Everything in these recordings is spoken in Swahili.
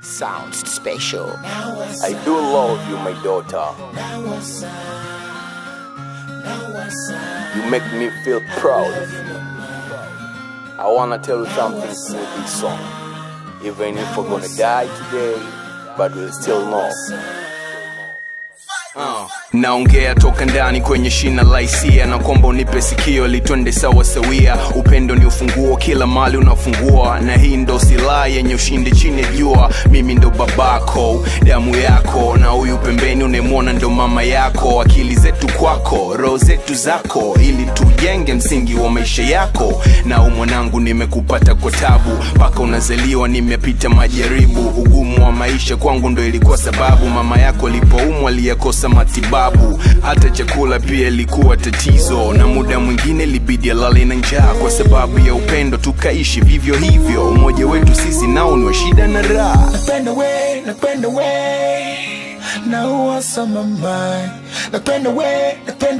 Sounds special. I do love you, my daughter. You make me feel proud of you. I wanna tell you something through this song. Even if we're gonna die today, but we'll still know. Naongea toka ndani kwenye shina la hisia, na kwamba unipe sikio litwende sawa sawia. Upendo ni ufunguo, kila mali unafungua, na hii ndo silaha yenye ushindi chini ya jua. Mimi ndo babako, damu yako, na huyu pembeni unemwona ndo mama yako. Akili zetu kwako, roho zetu zako, ili tujenge msingi wa maisha yako. Na mwanangu nimekupata kwa tabu, paka unazaliwa nimepita majaribu. Ugumu wa maisha kwangu ndo ilikuwa sababu, mama yako alipoumwa aliyakosa matibabu. Hata chakula pia ilikuwa tatizo, na muda mwingine libidi alale na njaa. Kwa sababu ya upendo tukaishi vivyo hivyo, umoja wetu sisi nao ni wa shida na raha. Napenda we na uwasa mama. Napenda we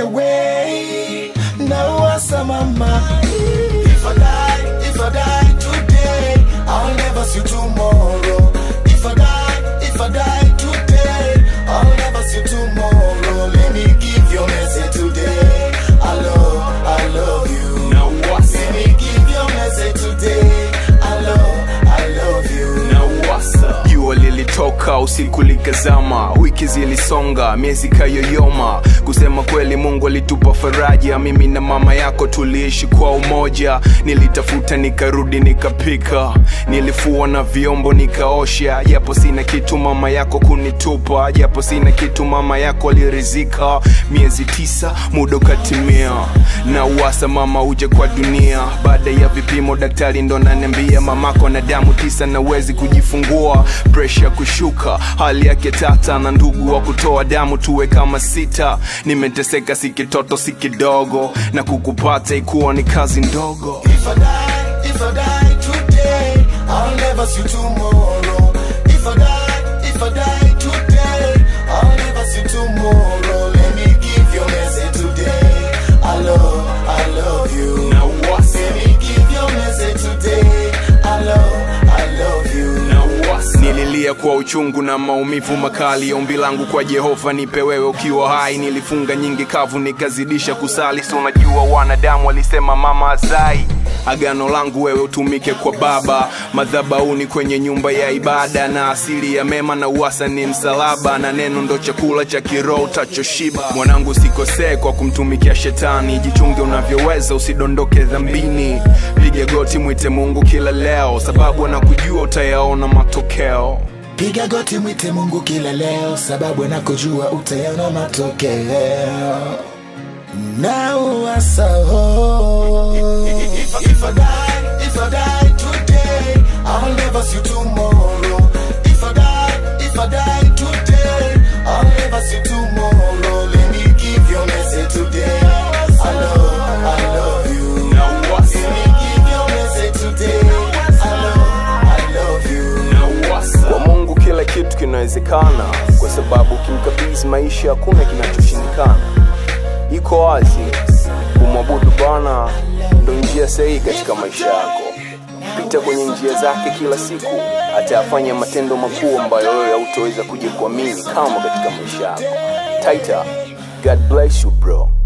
na uwasa mama. If I die today, I'll never see you tomorrow. If I die today, I'll never see you tomorrow. Let me give you a message today. I love you. Now what's Let me give you a message today. I love you. Now what's up? Jua lilitoka, usiku likazama, wiki zilisonga, miezi kayoyoma. Kusema kweli Mungu alitupa faraja, mimi na mama yako tuliishi kwa umoja. Nilitafuta nikarudi nikapika, nilifua na vyombo nikaosha. Japo sina kitu mama yako kunitupa, japo sina kitu mama yako alirizika. Miezi 9 muda ukatimia, na uwasa mama uje kwa dunia. Baada ya vipimo daktari ndo ananiambia mamako na damu 9 na uwezi kujifungua. Pressure kushuka, hali yake tata, na ndugu wa kutoa damu tuwe kama 6. Nimeteseka si kitoto si kidogo, na kukupata ikuwa ni kazi ndogo. If I die today, I'll never see you tomorrow. If I die today, I'll never see you tomorrow. Let me give you a message today. I love you. Now what's Let me give you a message today. I love you. Now what's Nililia kwa uchungu na maumivu makali, ombi langu kwa Jehova nipe wewe ukiwa hai. Nilifunga nyingi kavu nikazidisha kusali, so unajua wanadamu walisema mama azai. Agano langu wewe utumike kwa baba, madhabahuni kwenye nyumba ya ibada. Na asili ya mema na uwasa ni msalaba, na neno ndo chakula cha kiroho utachoshiba. Mwanangu sikosee kwa kumtumikia shetani, jichunge unavyoweza usidondoke dhambini. Piga goti mwite Mungu kila leo, sababu anakujua utayaona matokeo. Piga goti mwite Mungu kila leo, sababu anakujua utayaona matokeo. Now I saw. If I die today, I'll never see you tomorrow. If I die today, I'll never see you tomorrow. Let me give you a message today. I love you. Now what's Let me give you a message today. I love you. Now what's Kwa Mungu kila kitu kinawezekana, kwa sababu kimkabidhi maisha hakuna kinachoshindikana. Iko wazi, kumwabudu Bwana ndo njia sahihi katika maisha yako. Pita kwenye njia zake kila siku, atayafanya matendo makuu ambayo wewe hautaweza kujiamini kama katika maisha yako. Taita, God bless you bro.